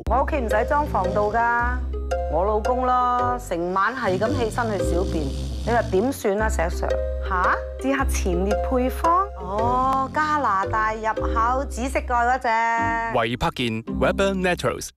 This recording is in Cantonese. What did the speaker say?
我屋企唔使裝防盜㗎，我老公咯，成晚係咁起身去小便，你話點算啊，石 Sir？ 吓？試下前列配方？哦，加拿大入口紫色蓋嗰隻。 維柏健 Weber Naturals。